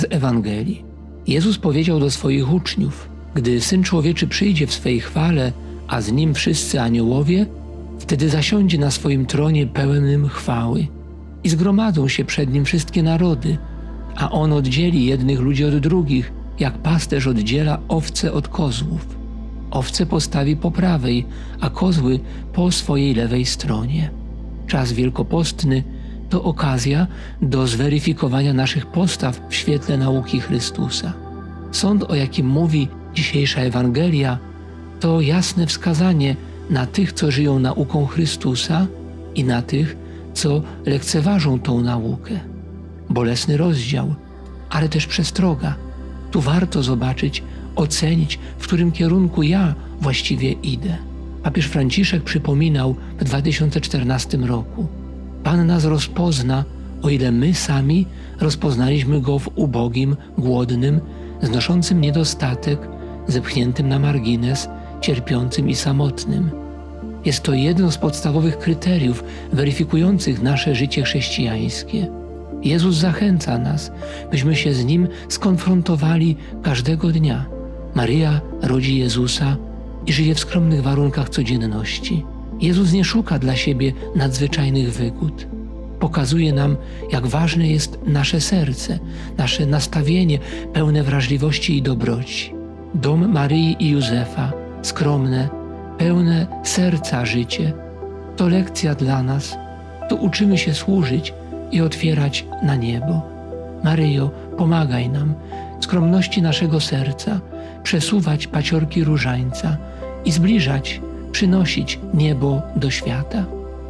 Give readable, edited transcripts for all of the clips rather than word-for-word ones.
z Ewangelii. Jezus powiedział do swoich uczniów: gdy Syn Człowieczy przyjdzie w swej chwale, a z Nim wszyscy aniołowie, wtedy zasiądzie na swoim tronie pełnym chwały i zgromadzą się przed Nim wszystkie narody, a On oddzieli jednych ludzi od drugich, jak pasterz oddziela owce od kozłów. Owce postawi po prawej, a kozły po swojej lewej stronie. Czas wielkopostny to okazja do zweryfikowania naszych postaw w świetle nauki Chrystusa. Sąd, o jakim mówi dzisiejsza Ewangelia, to jasne wskazanie na tych, co żyją nauką Chrystusa i na tych, co lekceważą tą naukę. Bolesny rozdział, ale też przestroga. Tu warto zobaczyć, ocenić, w którym kierunku ja właściwie idę. Papież Franciszek przypominał w 2014 roku: Pan nas rozpozna, o ile my sami rozpoznaliśmy Go w ubogim, głodnym, znoszącym niedostatek, zepchniętym na margines, cierpiącym i samotnym. Jest to jedno z podstawowych kryteriów weryfikujących nasze życie chrześcijańskie. Jezus zachęca nas, byśmy się z Nim skonfrontowali każdego dnia. Maryja rodzi Jezusa i żyje w skromnych warunkach codzienności. Jezus nie szuka dla siebie nadzwyczajnych wygód. Pokazuje nam, jak ważne jest nasze serce, nasze nastawienie pełne wrażliwości i dobroci. Dom Maryi i Józefa, skromne, pełne serca życie, to lekcja dla nas. Tu uczymy się służyć i otwierać na niebo. Maryjo, pomagaj nam w skromności naszego serca przesuwać paciorki różańca i zbliżać, przynosić niebo do świata.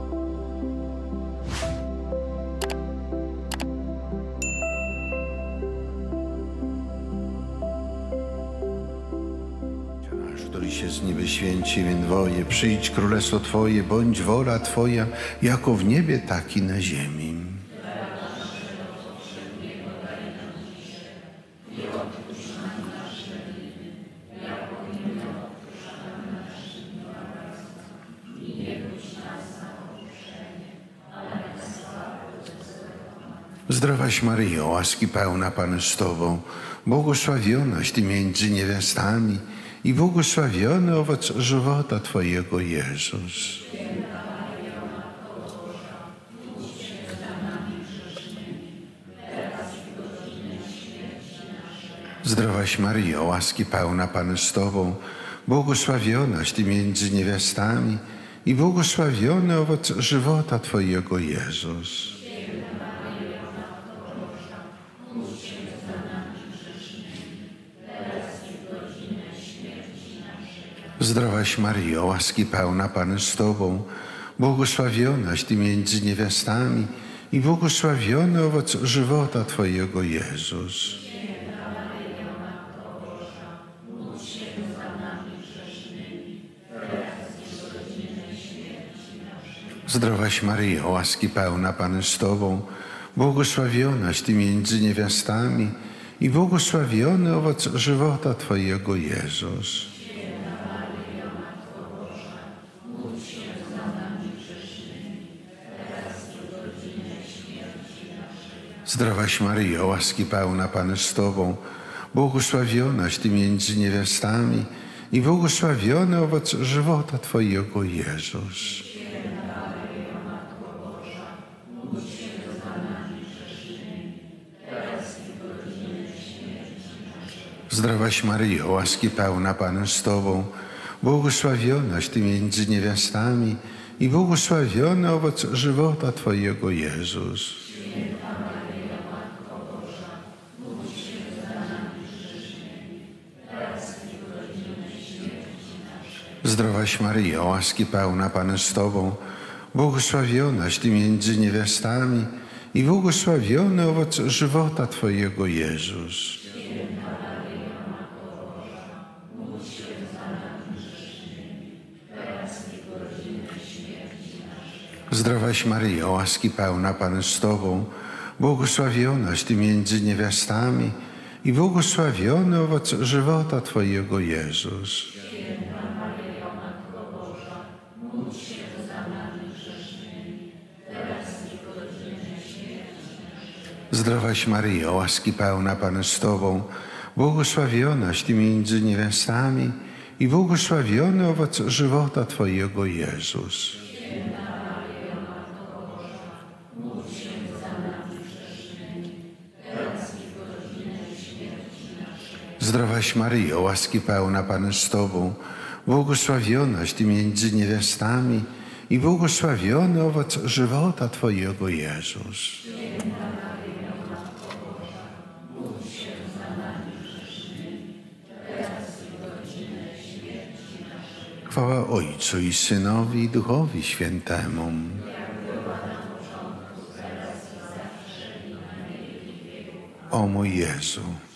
Który się z niby święci imię Twoje, przyjdź królestwo Twoje, bądź wola Twoja, jako w niebie, tak i na ziemi. Zdrowaś Maryjo, łaski pełna, Pan z Tobą, błogosławionaś Ty między niewiastami i błogosławiony owoc żywota Twojego, Jezus. Zdrowaś Maryjo, łaski pełna, Pan z Tobą, błogosławionaś Ty między niewiastami i błogosławiony owoc żywota Twojego, Jezus. Zdrowaś Maryjo, łaski pełna, Pan z Tobą, błogosławionaś Ty między niewiastami i błogosławiony owoc żywota Twojego, Jezus. Zdrowaś Maryjo, łaski pełna, Pan z Tobą, błogosławionaś Ty między niewiastami i błogosławiony owoc żywota Twojego, Jezus. Zdrowaś Maryjo, łaski pełna, Pan z Tobą, błogosławionaś Ty między niewiastami i błogosławiony owoc żywota Twojego, Jezus. Zdrowaś Maryjo, łaski pełna, Pan z Tobą, błogosławionaś Ty między niewiastami i błogosławiony owoc żywota Twojego, Jezus. Zdrowaś Maryjo, łaski pełna, Pan z Tobą, błogosławionaś Ty między niewiastami i błogosławiony owoc żywota Twojego, Jezus. Zdrowaś Maryjo, łaski pełna, Pan z Tobą, błogosławionaś Ty między niewiastami i błogosławiony owoc żywota Twojego, Jezus. Zdrowaś Maryjo, łaski pełna Pan z Tobą, błogosławionaś Ty między niewiastami i błogosławiony owoc żywota Twojego Jezus. Zdrowaś Maryjo, łaski pełna Pan z Tobą, błogosławionaś Ty między niewiastami i błogosławiony owoc żywota Twojego Jezus. Chwała Ojcu i Synowi i Duchowi Świętemu. O mój Jezu,